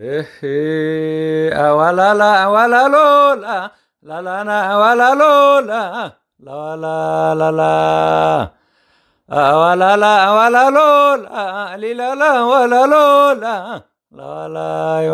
إيه ولا لا ولا لولا لا لا لا ولا لولا لا لا لا لا ولا لا ولا لولا لا لا ولا لولا لا لا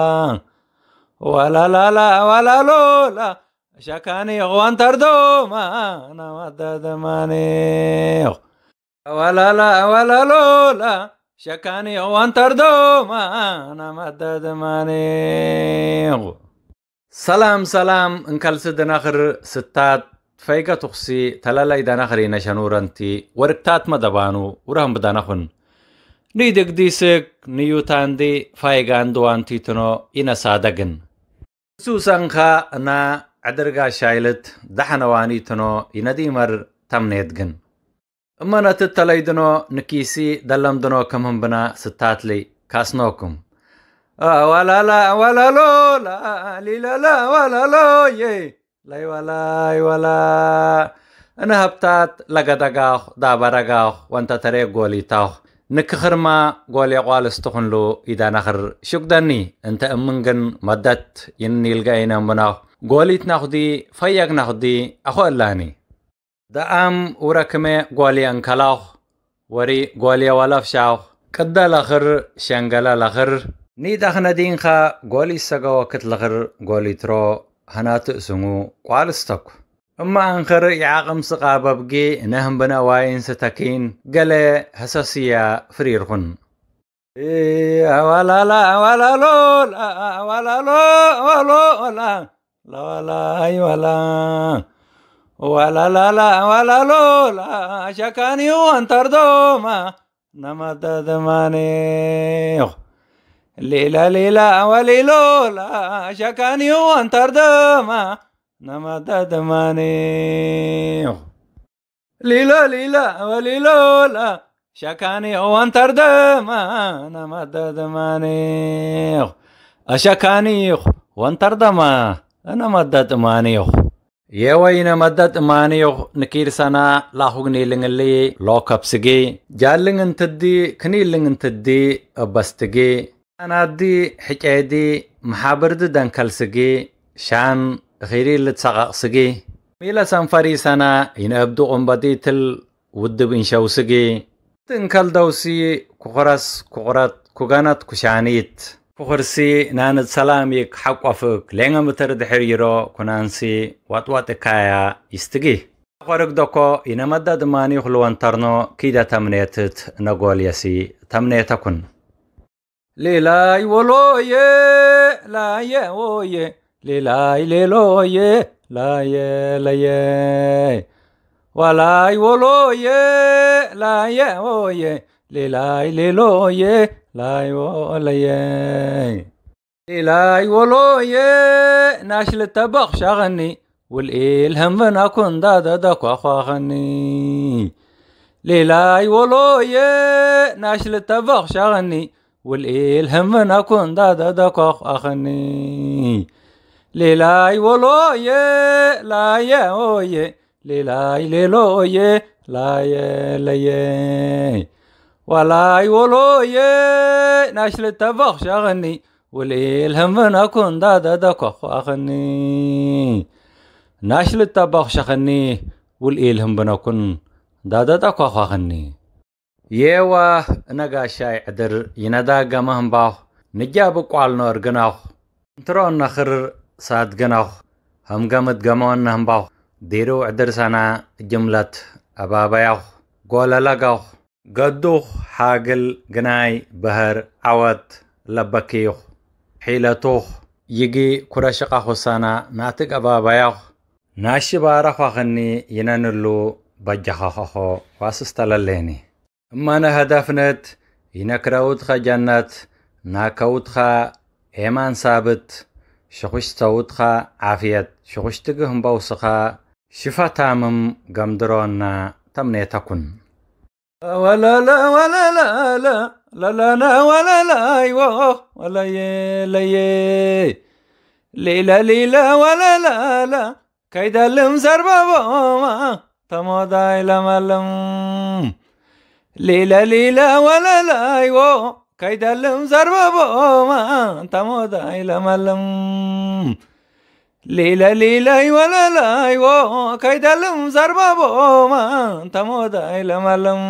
ولا لا لا ولا لولا شكاني غوان تردوما أنا مدد ماني ولا لا ولا لولا شكاني غوان تردوما أنا مدد ماني سلام سلام انكال سدن آخر ستات فايقة تخصي تلالا إدان آخر إنا شنورانتي وركتات مدبانو ورهم بدانخن نيدك ديسك نيوتان دي فايقان دوانتي تنو إنا سادقن سوسان خا أنا عدرقا شايلت دحنواني تنو إنا ديمر تمنيتقن أما نتتلايدنو نكيسي دلم دنو كمهم بنا ستات لي كاسنوكم ولا لا ولا لولا لا لا ولا لو يه لا ولا أنا هبتات لقدقاخ دابرقاخ وانت تريق قولي تاخ نكخر ما قولي قوال استخن له إذا نخر شكدني انت أمنغن مدت يني القاينا مناخ قولي تناخدي فيق ناخدي أخو اللاني دعام وركمي قولي انكلاخ وري قولي ولفشاخ كدا لخر شنگلا لخر ني دخنا دينخا قولي ساقا وقت لغر قولي ترو هنات اسمو قوالستك اما انخر يعاقم سقابا بقي نهم بنا واين ستاكين قلي حساسية فريرخن ولا لا ولا لو لا ولا لو ولا ولا لا لا ولا لو لا شكاني وانتر دوما نمدد ماني ليلا ليلا وليلولا شكاني وانتر دما نمدد ماني ليلا ليلا وليلولا شكاني وانتر دما نمدد ماني أشكاني وانتر دما أنا مدد ماني يا وين مدد ماني نكير سنة لاخوغني لنغلي لو كبسجي جالن تدي كني لن تدي بستجي أنا دي حكاية محابرد دنكالسجي شان غيري لتساقسجي ميلا سنفري سنة إن أبدو قنبدي تل ودب إنشاوسجي تنكال دوسي كغرس كغرات كغانات كشانيت كغرسي ناند سلاميك حق وفق لينغا مترد حريرو كنانسي وات كايا يستجي غرق دوكو إن مدد ماني خلوان ترنو كيدا تمنيتت نقول يسي تمنيتكن لا ولو يه لا يه ويه لا لو يه لا يه ولا ولو يه لا يه ويه لا لو يه لا ولا يه لا ولو يه ناشل التبخ شغني والإلهم بنا كن دادك وخاخني لا ولو يه ناشل التبخ شغني والإلهم من أكون دادك أخني للاي ولو يه لا يه ويه للاي لو يه لا يه ليه ولا ولو يه ناشل التبخ شغني والإلهم من أكون دادك أخني ناشل التبخ شغني والإلهم من أكون دادك أخني يوا نجا شاي عدر يندا جمهم باو نجاب قوال نور جناو ترى نخر ساد جناو هم جمت جمان نهم باو ديرو عدر سنة جملة أبابياو قول لقاو قدوخ حاجل جناي بهر عوات لبكيو حيلتوخ يجي كرشقا خسانا ناتق أبابياو ناشي بارخ وخني ينانلو بجخاخو واسستلاليني أما أنا هدفنت ينكراوتخا جنات ناكاوتخا إيمان ثابت شخشتاوتخا عافيت شخشتقهم بوسخا شفا تامم قمدرونا تمنيتكن ولا لا ولا لا لا لا لا لا ولا لا ايوه ولا يه لا يه ليلا ليلا ولا لا لا كيدا لمزر بابا تمودا إلى ملم ليلا ليلا ولا لا يو كيدلم زربابو ما انت مودا إلى ملم ليلة ليلة ولا لا يو كيدلم زربابو ما انت مودا إلى ملم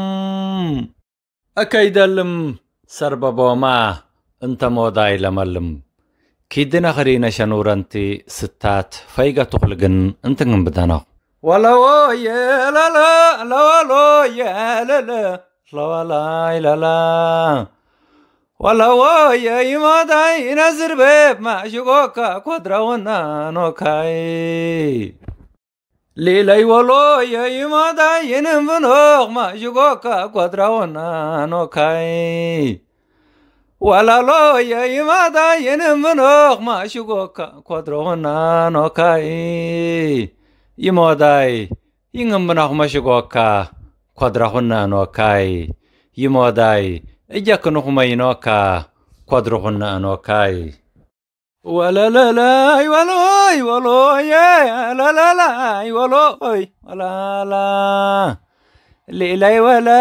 أكيدلم سربابو ما انت مودا إلى ملم كيدنا خرينا شنورنتي ستات فايقة تخلقن انت بدنا ولا يا لا لا لا يا لا لا لا لا لا ولا يا يماداي نزر بيب ما شوكا قدرونا نوكاي ليلي ولا يا يماداي نمنوغ ما شوكا قدرونا نوكاي ولا لا يا يماداي نمنوغ ما شوكا قدرونا نوكاي يماداي ينمنوغ ما شوكا قدرونا نوكاي يماداي إجاك نخمينوكا قدرهن أنوكاي ولا لا لا ولا يا لا لا لا ولا لا ليلي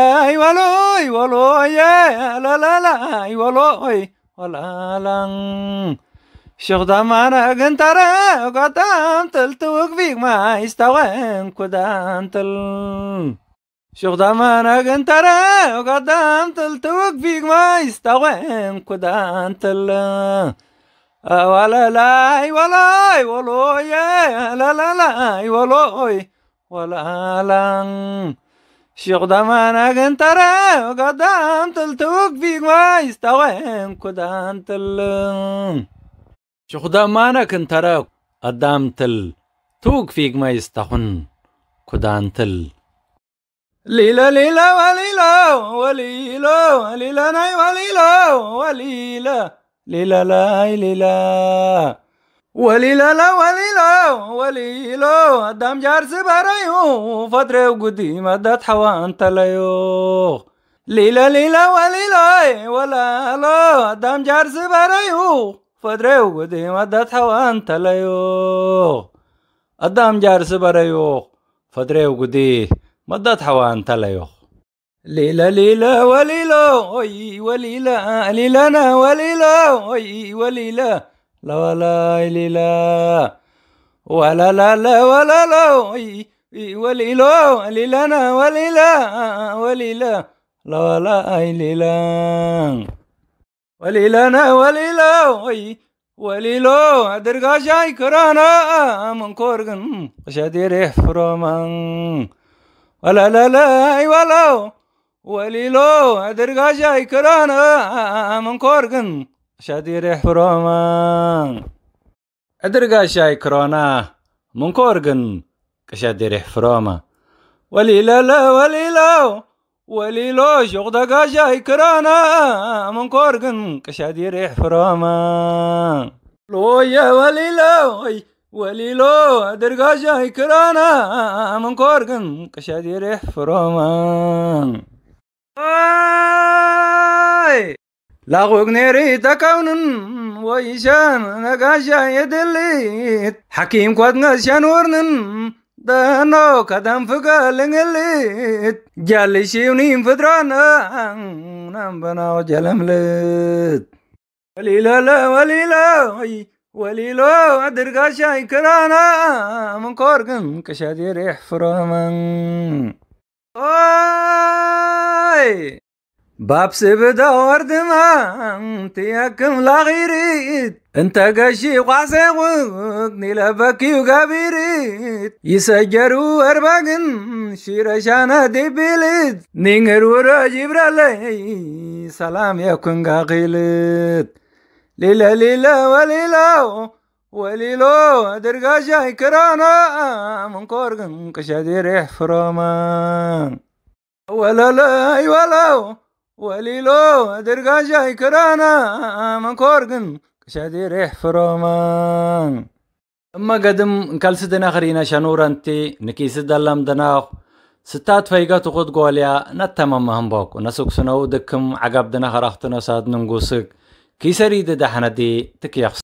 ولا يا لا لا لا ولا لا شغدا معنا قنطرة قدام تلتوك فيك ما يستوين قدام تل شغدا معنا قنطرة وقدام تلتوك فيك ما يستوين قدام تل ولا لا ولا يا لا لا لا ولا لا شغدا معنا قنطرة وقدام تلتوك فيك ما يستوين قدام تل شغدا معنا قنطرة قدام تلتوك فيك ما يستوين قدام تل ليلة ليلة وليلة ليلة ناي وليلة ليلة لا ليلة وليلة لا وليلة دام جار سبرايو فترة وقدي مدت حوان تلايو ليلة وليلة ولا لا دام جار سبرايو فترة وقدي مدت حوان تلايو الدام جار سبرايو فترة وقدي مدت حوان تلايو ليلة وليلة ليلنا وليلة لا ولا ليلة ولا لا لا ولا لا وليلة ليلنا وليلة لا ولا ليلة وليلنا وليلة درقا شاي كرانا من كورغن قشادير فرمان ولا لا لا وليلو درقا شاي كرانا من كورغن شادير حفروما درقا شاي كرانا من كورغن كشادير حفروما وليلا لا وليلو شغدقا شاي كرانا من كورغن كشادير حفروما لو يا وليلو درقا شاي كرانا من كورغن كشادير حفروما لا غنيري تكونن ويشان نقاشا يدليت حكيم قد نشان ورنن دانو كدام فقالنجليت جالي شيونين فدرانا نمبنا وجلملت وليلا لا وليلو درقاشا يكرانا من كورغن كشادير حفرامن باب سبدا وردما تياكم لا غيريت انت قشي وعساوك نلبكي وقابيريت يسجروا ارباقن شيرشانا دي بيلت نينغر ورا جبرالي سلام يكون قاقيلت ليلة وليلو درقا شاي كرانا من كورغن كشادير حفرامان ولا لا وليلو درقا شاي كرانا من كورغن كشادير حفرامان اما قدم كالسدنا خرينا شانورانتي نكيس دلم دناخ ستات فايقا تخد قوليا نتمام مهمبوك ونسوك سنو دكم عقاب دنا خراختنا ساد ننقوسك كيسري دحنا دي تكيخ